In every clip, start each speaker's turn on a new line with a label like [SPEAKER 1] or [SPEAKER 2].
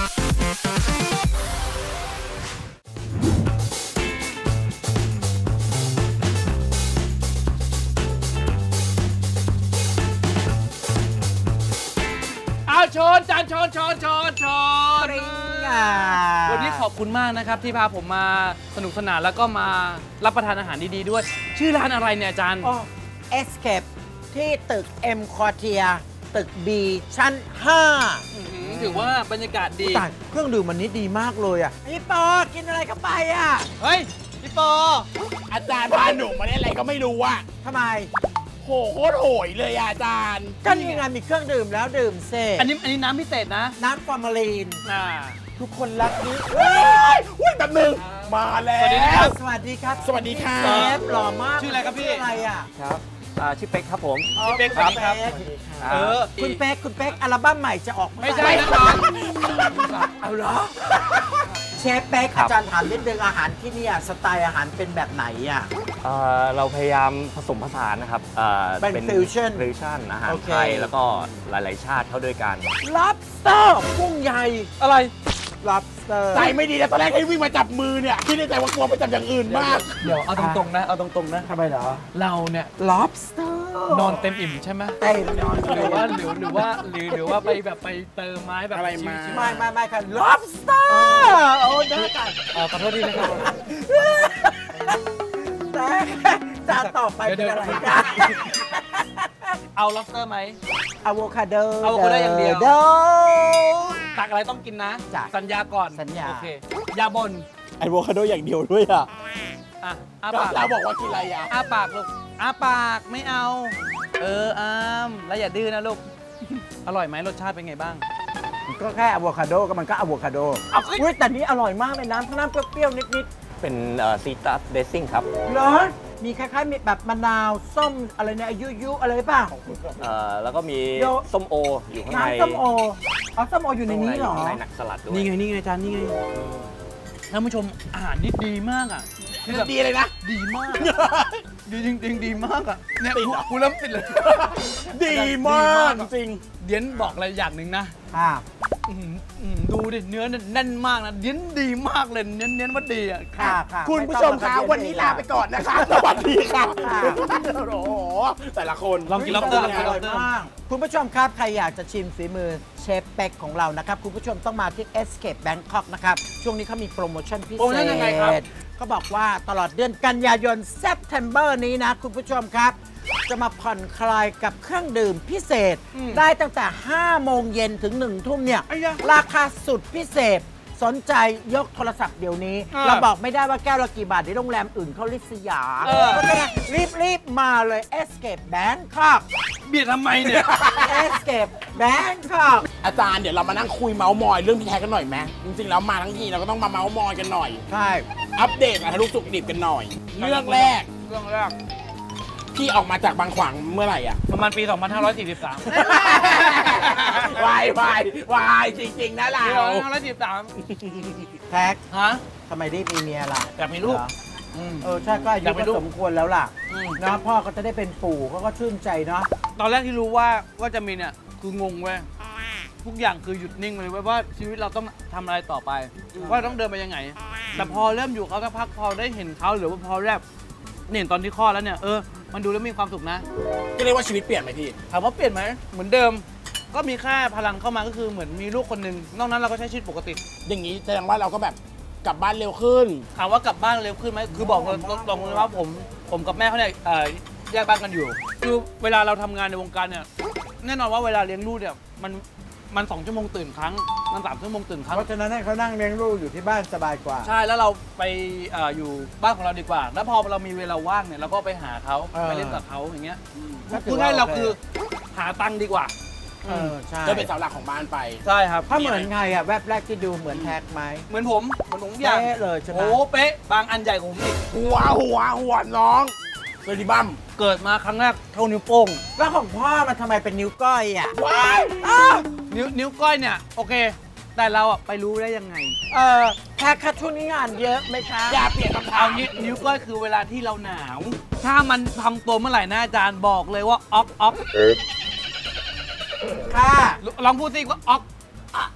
[SPEAKER 1] ชนจานชนวันนี้ขอบคุณมากนะครับที่พาผมมาสนุกสนานแล้วก็มารับประทานอาหารดีๆด้วยชื่อร้านอะไรเนี่ยอาจารย์
[SPEAKER 2] Escape ที่ตึก M Quartier ตึก B ชั้น 5
[SPEAKER 1] ถือว่าบรรยากาศดี
[SPEAKER 2] เครื่องดื่มมันนี้ดีมากเลยอ่ะพี่ปอกินอะไรเข้าไปอ่ะ
[SPEAKER 1] เฮ้ยพี่ปอ
[SPEAKER 3] อาจารย์พาหนูมาได้อะไรก็ไม่รู้อ่ะ
[SPEAKER 2] ทำไม
[SPEAKER 3] โหโคตรโหยเลยอาจารย์
[SPEAKER 2] ก็ยังไงมีเครื่องดื่มแล้วดื่มเซ่
[SPEAKER 1] อันนี้น้ำพิเศษนะ
[SPEAKER 2] น้ำฟอร์มาลีนทุกคนรักนี้
[SPEAKER 3] แบบนึงมาแล้ว
[SPEAKER 2] สวัสดีครับ
[SPEAKER 3] สวัสดีค่ะ
[SPEAKER 2] เชฟหล่อมาก
[SPEAKER 1] ชื่ออะไรครับพี่
[SPEAKER 2] อะไรอ่ะ
[SPEAKER 4] ครับชื่อเป๊กครับผม
[SPEAKER 1] ชื่อเป๊กครับ
[SPEAKER 2] คุณเป๊กอัลบั้มใหม่จะออก
[SPEAKER 1] ไม่ใช่นะครับ
[SPEAKER 2] เอาเหรอเชฟเป๊กอาจารย์ถามนิดนึงอาหารที่นี่สไตล์อาหารเป็นแบบไหนอ่ะ
[SPEAKER 4] เราพยายามผสมผสานนะครับ
[SPEAKER 2] เป็นฟิวชั่น
[SPEAKER 4] อาหารไทยแล้วก็หลายๆชาติเข้าด้วยกัน
[SPEAKER 2] lobster กุ้งใหญ่
[SPEAKER 1] อะไร
[SPEAKER 2] lobster
[SPEAKER 3] ใจไม่ดีนะตอนแรกให้วิ่งมาจับมือเนี่ยคิดในใจว่ากลัวไปจับอย่างอื่นมาก
[SPEAKER 1] เดี๋ยวเอาตรงๆนะ
[SPEAKER 2] ทำไมเหรอ
[SPEAKER 1] เราเนี่ย
[SPEAKER 2] lobster
[SPEAKER 1] นอนเต็มอิ่มใช่ไหม
[SPEAKER 2] เต็มนอน
[SPEAKER 1] หรือว่าไปแบบไปเติมไม้แบบ
[SPEAKER 3] อะไรมา
[SPEAKER 2] ไม่ค่ะ lobster โอ้ได้กัน
[SPEAKER 1] ขอโทษทีนะครับ
[SPEAKER 2] แต่จานต่อไปเป็นอะไรกัน
[SPEAKER 1] เอา lobster ไหม
[SPEAKER 2] อะโวคาโด
[SPEAKER 1] อย่างเดียวตักอะไรต้องกินนะสัญญาก่อน
[SPEAKER 2] สัญญา
[SPEAKER 1] โอเคยาบน
[SPEAKER 3] อะโวคาโดอย่างเดียวด้วยอ่ะ
[SPEAKER 1] อ้าปาก
[SPEAKER 3] เราบอกว่ากินอะไรอ่ะ
[SPEAKER 1] อ้าปากลูกอ้าปากไม่เอาอ้ามแล้วอย่าดื้อนะลูกอร่อยไหมรสชาติเป็นไงบ้าง
[SPEAKER 2] ก็แค่อะโวคาโดก็มันก็อะโวคาโดอุ้ยแต่นี้อร่อยมากเลยน้ำเปรี้ยวนิด
[SPEAKER 4] เป็นซีตัสเดซซิ่งครับ
[SPEAKER 2] เหรอมีคล้ายๆมีแบบมะนาวส้มอะไรเนี่ยยุอะไรป่ะ
[SPEAKER 4] แล้วก็มีส้มโออยู่ข้างใน
[SPEAKER 2] ส้มโออยู่ในนี้เหรอ
[SPEAKER 4] ในหนักสลัดด้วย
[SPEAKER 1] นี่ไงจานนี่ไงท่านผู้ชมอาหารนี่ดีมากอ่ะ
[SPEAKER 3] ดีเลยนะ
[SPEAKER 1] ดีมากดีจริงดีมากอ่ะเนี่ยกูเริ่มติดเลย
[SPEAKER 3] ดีมากจริง
[SPEAKER 1] เดี๋ยวบอกอะไรอย่างหนึ่งนะดูดิเนื้อแน่นมากนะเน้นดีมากเลยเน้นว่าดีอ่ะ
[SPEAKER 2] ค่ะ
[SPEAKER 3] คุณผู้ชมคะวันนี้ลาไปก่อนนะคะสวัสดีค่ะโอ้โหแต่ละคน
[SPEAKER 1] ลองกินล็อบสเตอร์
[SPEAKER 2] คุณผู้ชมครับใครอยากจะชิมฝีมือเชฟเป็กของเรานะครับคุณผู้ชมต้องมาที่ Escape Bangkok นะครับช่วงนี้เขามีโปรโมชั่นพิเศษก็บอกว่าตลอดเดือนกันยายน September นี้นะคุณผู้ชมครับจะมาผ่อนคลายกับเครื่องดื่มพิเศษได้ตั้งแต่ 5 โมงเย็นถึง 1 ทุ่มเนี่ยราคาสุดพิเศษสนใจยกโทรศัพท์เดี๋ยวนี้เราบอกไม่ได้ว่าแก้วละกี่บาทเดี๋ยวโรงแรมอื่นเขาริษยาก็เลยรีบมาเลย Escape Bangkok
[SPEAKER 1] เบียดทำไมเนี่ย
[SPEAKER 2] Escape Bangkok
[SPEAKER 3] อาจารย์เดี๋ยวเรามานั่งคุยเมาส์มอยเรื่องพี่แท้กันหน่อยไหมจริงๆแล้วมาทั้งทีเราก็ต้องมาเมาส์มอยกันหน่อย
[SPEAKER 2] ใช่
[SPEAKER 3] อัปเดตอะไรลูกสุกดิบกันหน่อยเรื่องแรกพี่ออกมาจากบางขวางเมื่อไหร่อ่ะ
[SPEAKER 1] ประมาณปี 2543
[SPEAKER 3] วายจริงๆนะเรา
[SPEAKER 2] แท็ก
[SPEAKER 1] ฮะ
[SPEAKER 2] ทำไมได้มีเมียล่ะ
[SPEAKER 1] อยากมีลูก
[SPEAKER 2] ใช่ก็อายุก็สมควรแล้วล่ะนะพ่อก็จะได้เป็นปู่เขาก็ชื่นใจเนาะ
[SPEAKER 1] ตอนแรกที่รู้ว่าจะมีเนี่ยคืองงเว้ยทุกอย่างคือหยุดนิ่งเลยว่าชีวิตเราต้องทำอะไรต่อไปว่าต้องเดินไปยังไงแต่พอเริ่มอยู่เขาสักพักพอได้เห็นเขาหรือว่าพอแรกเห็นตอนที่คลอดแล้วเนี่ยมันดูแล้วมีความสุขนะ
[SPEAKER 3] ก็เรียกว่าชีวิตเปลี่ยนไหมพี่
[SPEAKER 1] ถามว่าเปลี่ยนไหมเหมือนเดิมก็มีแค่พลังเข้ามาก็คือเหมือนมีลูกคนหนึ่งนอกนั้นเราก็ใช้ชีวิตปกติ
[SPEAKER 3] อย่างนี้แสดงว่าเราก็แบบกลับบ้านเร็วขึ้น
[SPEAKER 1] ถามว่ากลับบ้านเร็วขึ้นไหมคือบอกตรงเลยว่าผมกับแม่เขาเนี่ยแยกบ้านกันอยู่คือเวลาเราทำงานในวงการเนี่ยแน่นอนว่าเวลาเลี้ยงลูกเนี่ยมัน2 ชั่วโมงตื่นครั้งมัน3 ชั่วโมงตื่นครั้ง
[SPEAKER 2] เพราะฉะนั้นให้เขานั่งเลี้ยงลูกอยู่ที่บ้านสบายกว่า
[SPEAKER 1] ใช่แล้วเราไปอยู่บ้านของเราดีกว่าแล้วพอเรามีเวลาว่างเนี่ยเราก็ไปหาเขาไปเล่นกับเขาอย่างเงี้ยคือให้เราคือหาตังค์ดีกว่า
[SPEAKER 2] ใช่
[SPEAKER 3] จะเป็นเสาหลักของบ้านไป
[SPEAKER 1] ใช่ครับ
[SPEAKER 2] ถ้าเหมือนไงอ่ะแวบแรกที่ดูเหมือนแท็กไหม
[SPEAKER 1] เหมือนผมอย่าง
[SPEAKER 2] เป๊ะเลยใช่ไหม
[SPEAKER 1] โอ้เป๊ะบางอันใหญ่ของผมอีก
[SPEAKER 3] หัวน้องเซอร์ดิบัม
[SPEAKER 1] เกิดมาครั้งแรกเท่านิ้วโป้ง
[SPEAKER 2] แล้วของพ่อมันทำไมเป็นนิ้วก้อยอ่ะ
[SPEAKER 3] ว้าย
[SPEAKER 1] นิ้วก้อยเนี่ยโอเคแต่เราอ่ะไปรู้ได้ยังไง
[SPEAKER 2] แท็กช่วงนี้งานเยอะไหมคะ
[SPEAKER 3] อย่าเปลี่ยนคำถาม
[SPEAKER 1] นิ้วก้อยคือเวลาที่เราหนาวถ้ามันทำตัวเมื่อไหร่นะอาจารย์บอกเลยว่าอ๊อก
[SPEAKER 2] ค่ะ
[SPEAKER 1] ลองพูดสิว่าอ๊อก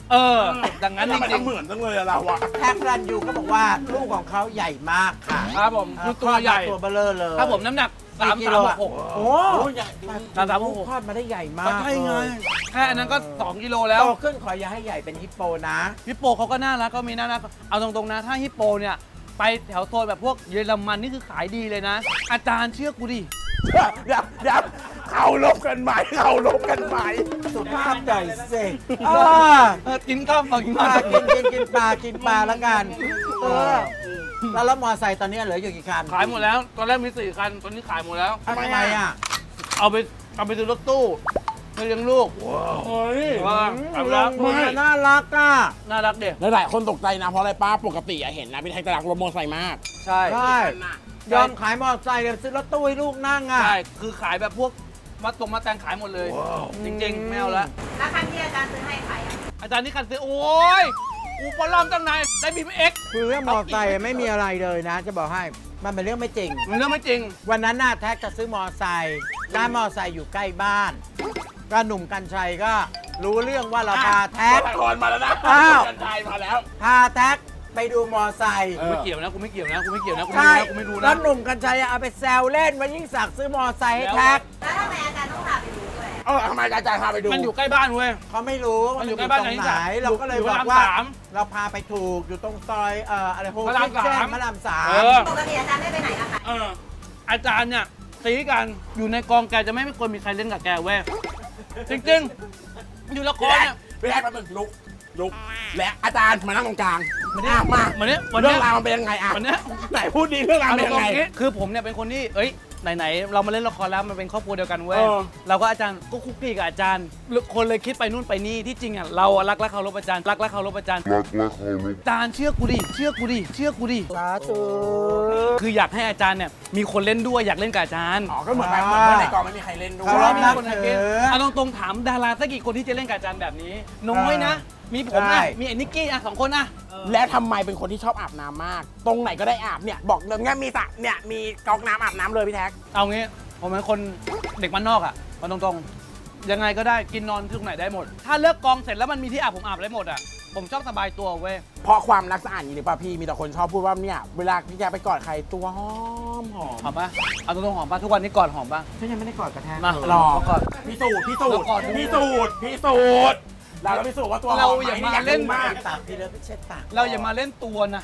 [SPEAKER 1] ดังนั้นจ
[SPEAKER 3] มัน
[SPEAKER 1] ริง
[SPEAKER 3] เหมือนจังเลยอะเราอะ
[SPEAKER 2] แท็กรันยูก็บอกว่าลูกของเขาใหญ่มากค่ะ
[SPEAKER 1] ๆครับผมคือตัวใหญ่
[SPEAKER 2] ตัวเบลอเลย
[SPEAKER 1] ครับผมน้ำหนัก
[SPEAKER 2] กี่กิโลอะ
[SPEAKER 1] 336
[SPEAKER 2] โอ้
[SPEAKER 3] ใหญ่
[SPEAKER 2] ทอดมาได้ใหญ่มาก
[SPEAKER 1] ก็ใช่ไง
[SPEAKER 2] เลย
[SPEAKER 1] แค่อันนั้นก็2 กิโลแล้ว
[SPEAKER 2] โตขึ้นขออย่าให้ใหญ่เป็นฮิปโปนะ
[SPEAKER 1] ฮิปโปเขาก็น่ารักก็มีน่ารักเอาตรงๆนะถ้าฮิปโปเนี่ยไปแถวโซนแบบพวกเยอรมันนี่คือขายดีเลยนะ อาจารย์เชื่อกูดิ
[SPEAKER 3] เดี๋ยวเขาลบกันไหมเขาลบกันไหม
[SPEAKER 2] สุภาพหน่อยสิ
[SPEAKER 1] กินข้าวฝั่ง
[SPEAKER 2] ป
[SPEAKER 1] มา
[SPEAKER 2] ลากินปลาแล้วกันแล้วมอไซค์ตอนนี้เหลืออยู่กี่คัน
[SPEAKER 1] ขายหมดแล้วตอนแรกมี4 คันตอนนี้ขายหมดแล้ว
[SPEAKER 2] ทำไมอ่ะ
[SPEAKER 1] เอาไปซื้อรถตู้ไปเลี้ยงลูก
[SPEAKER 3] เฮ้ย
[SPEAKER 1] ว่าเอาแล้ว
[SPEAKER 2] มึงอะน่ารักอ่ะ
[SPEAKER 1] น่ารักเด็ก
[SPEAKER 3] หลายๆคนตกใจนะเพราะอะไรป้าปกติอะเห็นนะพี่ไทยจะรักรถมอเตอร์ไซค์มาก
[SPEAKER 1] ใช่
[SPEAKER 2] ใช่ยอมขายมอไซค์เลยซื้อรถตู้ให้ลูกนั่งอ่ะ
[SPEAKER 1] ใช่คือขายแบบพวกมาแต่งขายหมดเลย จริงๆไม่เอาละ
[SPEAKER 5] แล้วคันที่อาจารย์ซื้อให้ใครอ่ะ
[SPEAKER 1] อาจารย์นี่คันซื้อโอ้ยกูปล้อมตั้งนานได้บีมเอ็ก
[SPEAKER 2] คือเรื่องมอไซค์ไม่มีอะไรเลยนะ จะบอกให้มันเป็นเรื่องไม่จริง
[SPEAKER 1] มันเรื่องไม่จริง
[SPEAKER 2] วันนั้นน่ะแท็กจะซื้อมอไซค์ร้านมอไซค์อยู่ใกล้บ้านก็หนุ่มกัญชัยก็รู้เรื่องว่าเราพาแท็ก
[SPEAKER 3] ละครมาแล้วนะ
[SPEAKER 2] อ้าว
[SPEAKER 3] กันชัยมาแล้ว
[SPEAKER 2] พาแท็กไปดูมอไซค์
[SPEAKER 1] กูไม่เกี่ยวนะกูไม่เกี่ยวนะกูไม่เกี่ยวนะกู
[SPEAKER 2] ใช่
[SPEAKER 1] ไม่รู้
[SPEAKER 2] แล้
[SPEAKER 1] นะ
[SPEAKER 2] วหนุ่มกัญชัยเอาไปแซวเล่นว่ายิ่งศักดิ์ซื้อมอไซค์ให้แท็ก
[SPEAKER 5] แล้วทำไมอาจารย์ต้องพาไปดูด้วยอะ
[SPEAKER 3] ทำไมอาจารย์พาไปดู
[SPEAKER 1] มันอยู่ใกล้บ้านเว้ย
[SPEAKER 2] เขาไม่รู้ว่า
[SPEAKER 1] มันอยู่
[SPEAKER 2] ต
[SPEAKER 1] ใกล้
[SPEAKER 2] รง
[SPEAKER 1] บ้าน
[SPEAKER 2] ไห
[SPEAKER 1] ไหน
[SPEAKER 2] นเราก็เลย
[SPEAKER 1] อยู่
[SPEAKER 2] บอก
[SPEAKER 1] พระราม
[SPEAKER 2] ว่า
[SPEAKER 1] สาม
[SPEAKER 2] เราพาไปถูกอยู่ตรงซอยอะไรโฮ
[SPEAKER 1] พระราม
[SPEAKER 2] คิทเช่น
[SPEAKER 1] สาม
[SPEAKER 2] พระรามสา
[SPEAKER 1] เอ
[SPEAKER 2] ม
[SPEAKER 1] อ
[SPEAKER 5] ปกติอาจารย์ไม่ไปไหนอะคะ
[SPEAKER 1] อาจารย์เนี่ยตีกันอยู่ในกองแกจะไม่ควรมีใครเล่นกับแกเว้ยจริงๆอยู่ละค
[SPEAKER 3] พี่
[SPEAKER 1] ร
[SPEAKER 3] แรก
[SPEAKER 1] เนี่ย
[SPEAKER 3] พี่แรกแป๊บนึงลุกและอาจารย์มานั่งตรงกลาง
[SPEAKER 1] วันนี้
[SPEAKER 3] มา
[SPEAKER 1] วันนี้วัน
[SPEAKER 3] เรื่
[SPEAKER 1] นี้
[SPEAKER 3] องราวมันเป็นยังไงอะ
[SPEAKER 1] วันเนี้ย
[SPEAKER 3] ไหนพูดดีเรื่องราว
[SPEAKER 1] เอา
[SPEAKER 3] เป็น
[SPEAKER 1] ต
[SPEAKER 3] ยั
[SPEAKER 1] รง
[SPEAKER 3] งไง
[SPEAKER 1] ๆนี้คือผมเนี่ยเป็นคนที่ไหนๆเรามาเล่นละครแล้วมันเป็นครอบครัวเดียวกันเว้ย
[SPEAKER 3] เออ
[SPEAKER 1] เราก็อาจารย์ก็คุกกี้กับอาจารย์คนเลยคิดไปนู่นไปนี่ที่จริงอ่ะเรารักและเคารพอาจารย์รักและเคารพอาจารย์อาจารย์เชื่อกูดิเชื่อกูดิเชื่อกูดิ
[SPEAKER 2] สาธุ
[SPEAKER 1] คืออยากให้อาจารย์เนี่ยมีคนเล่นด้วยอยากเล่นกับอาจารย์
[SPEAKER 3] อ๋อก็เหมือนแบบเหมือนว่าในกองไม่มีใครเล่นด้วย
[SPEAKER 2] เคารพนับ
[SPEAKER 1] คน
[SPEAKER 2] ถือ
[SPEAKER 1] เอาตรงๆถามดาราสักกี่คนที่จะเล่นกับอาจารย์แบบนี้น้อยนะ มีผม
[SPEAKER 2] ใช่
[SPEAKER 1] นะมีไอ้นิกกี้อ่ะ2 คนอ่ะ
[SPEAKER 3] แล้วทำไมเป็นคนที่ชอบอาบน้ำมาก ตรงไหนก็ได้อาบเนี่ยบอกเลยเนี่ยมีสระเนี่ยมีก๊อกน้ำอาบน้ำเลยพี่แท็ก
[SPEAKER 1] เอางี้ผมเป็นคนเด็กบ้านนอกอ่ะเอาตรงๆยังไงก็ได้กินนอนที่ตรงไหนได้หมด ถ้าเลิกกองเสร็จแล้วมันมีที่อาบผมอาบได้หมดอ่ะผมชอบสบายตัวเว้ย
[SPEAKER 3] เพราะความรักสะอาดอย่างนี้หรือเปล่าพี่มีแต่คนชอบพูดว่าเนี่ยเวลาพี่แกไปกอดใครตัวหอม
[SPEAKER 1] หอมปะเอาตรงๆหอมปะทุกวันนี้ก่อนหอมปะ
[SPEAKER 2] ฉันยังไม่ได้กอดกระแทก
[SPEAKER 1] มา
[SPEAKER 2] เลย
[SPEAKER 1] รอก่อน
[SPEAKER 3] พิสูจน์
[SPEAKER 1] เราก่อนดู
[SPEAKER 3] พิสูจน์เราพิสูจน์ว่าตัวหอม
[SPEAKER 1] เราอย่ามาเล่น
[SPEAKER 3] มาก
[SPEAKER 2] ปากพี่เลยพี่เช็ดปาก
[SPEAKER 1] เราอย่ามาเล่นตัวนะ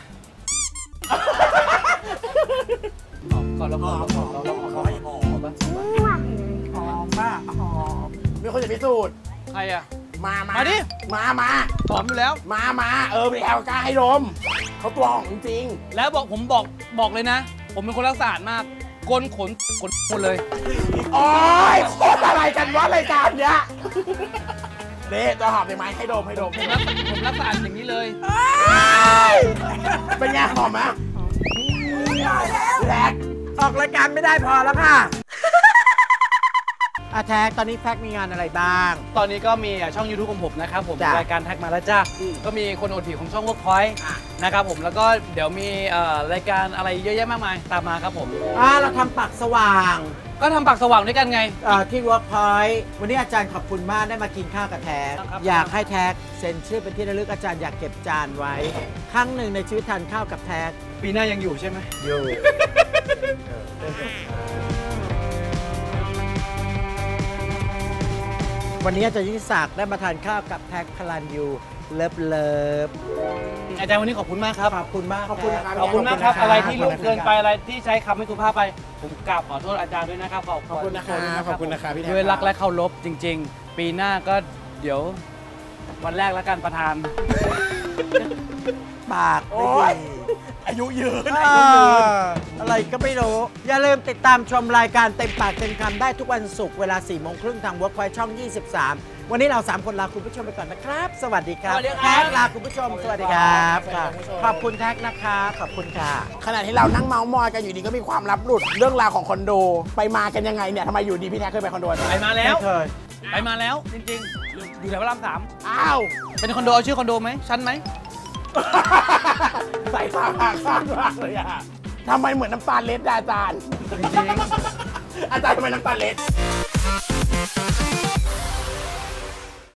[SPEAKER 1] หอมก่อนเราก่อนเราก่อนเราก่อนเราก่อนหอมปะ
[SPEAKER 2] หอมมากหอม
[SPEAKER 3] มีคนจะพิสูจน์
[SPEAKER 1] ใครอ่ะ
[SPEAKER 3] มา
[SPEAKER 1] มาดิ
[SPEAKER 3] มา
[SPEAKER 1] หอมอยู่แล้ว
[SPEAKER 3] พี่แอลกล้าให้ดมเขาตัวหอมจริง
[SPEAKER 1] แล้วผมบอกเลยนะ ผมเป็นคนรักสะอาดมากกนขนหมดเลย
[SPEAKER 3] โอ๊ยโคตรอะไรกันวะรายการเนี้ยเด้ตัวหอมได้ไหมให้ดม
[SPEAKER 1] ผมรักสะอาดอย่างนี้เลย
[SPEAKER 3] เป็นไงหอมไหมแรก
[SPEAKER 2] ออกรายการไม่ได้พอแล้วค่ะอาแท็กตอนนี้แท็กมีงานอะไรบ้าง
[SPEAKER 1] ตอนนี้ก็มีช่อง YouTube ของผมนะครับผม
[SPEAKER 2] จ้ะ
[SPEAKER 1] รายการแท็กมาแล้วจ้าก็มีคนอดผีของช่อง Workpoint นะครับผมแล้วก็เดี๋ยวมีรายการอะไรเยอะแยะมากมายตามมาครับผม
[SPEAKER 2] เราทำปากสว่าง
[SPEAKER 1] ก็ทำปากสว่างด้วยกันไง
[SPEAKER 2] ที่ Workpoint วันนี้อาจารย์ขอบคุณมากได้มากินข้าวกับแท็ก
[SPEAKER 1] ครับ
[SPEAKER 2] อยากให้แท็กเซ็นชื่อเป็นที่ระลึกอาจารย์อยากเก็บจานไว้ ครั้งหนึ่งในชีวิตทานข้าวกับแท็ก
[SPEAKER 1] ปีหน้ายังอยู่ใช่ไหม
[SPEAKER 2] อยู่ วันนี้อาจารย์ยิ่งศักดิ์ได้มาทานข้าวกับแท็กพลันยูเลิฟ
[SPEAKER 1] อาจารย์วันนี้ขอบคุณมากครับ
[SPEAKER 2] ขอบคุณมาก
[SPEAKER 3] ขอบคุณนะครับ
[SPEAKER 1] ขอบคุณมากครับ
[SPEAKER 2] ขอบคุณนะครับ
[SPEAKER 1] อะไรที่ลุกเกินไปอะไรที่ใช้คำไม่สุภาพไป ผมกราบขอโทษอาจารย์ด้วยนะครับ
[SPEAKER 3] ขอบคุณนะครับขอบคุณนะครับพี่แท็ก
[SPEAKER 1] ด้วยรักและเคารพจริง ๆ ปีหน้าก็เดี๋ยววันแรกแล้วกันประธาน
[SPEAKER 2] ปากไม่
[SPEAKER 3] โอ๊ย
[SPEAKER 2] ดี
[SPEAKER 3] อายุยืน
[SPEAKER 2] อะไรก็ไม่รู้ อย่าลืมติดตามชมรายการเต็มปากเต็มคำได้ทุกวันศุกร์เวลา 4:30 ทาง Workpoint ช่อง 23 วันนี้เรา 3 คนลาคุณผู้ชมไปก่อนนะครับ สวัสดีครับ
[SPEAKER 1] สวัสดีครับ
[SPEAKER 2] แท็กลาคุณผู้ชม สวัสดีครับขอบคุณแท็กนะคะขอบคุณค่ะ
[SPEAKER 3] ขณะที่เรานั่งเมาส์มอยกันอยู่ดีก็มีความลับหลุดเรื่องราวของคอนโด ไปมากันยังไงเนี่ยทำไมอยู่ดีพี่แท็กเคยไปคอนโดไหม
[SPEAKER 1] ไปมาแล้ว
[SPEAKER 2] ไม่เคย
[SPEAKER 1] ไปมาแล้วจริงๆ อยู่แถวพระรามสาม
[SPEAKER 3] อ้าว
[SPEAKER 1] เป็นคอนโดเอาชื่อคอนโดไหมชั้นไหม
[SPEAKER 3] ใส่ตาปากข้างมากเลยอะทำไมเหมือนน้ำตาลเล็ดอะอาจารย์
[SPEAKER 1] จริง
[SPEAKER 3] อาจารย์ทำไมน้ำตาลเล็ด